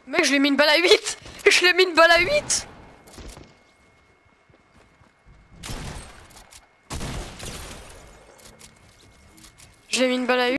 Mec, je lui ai mis une balle à 8. Je lui ai mis une balle à 8. Je lui ai mis une balle à 8.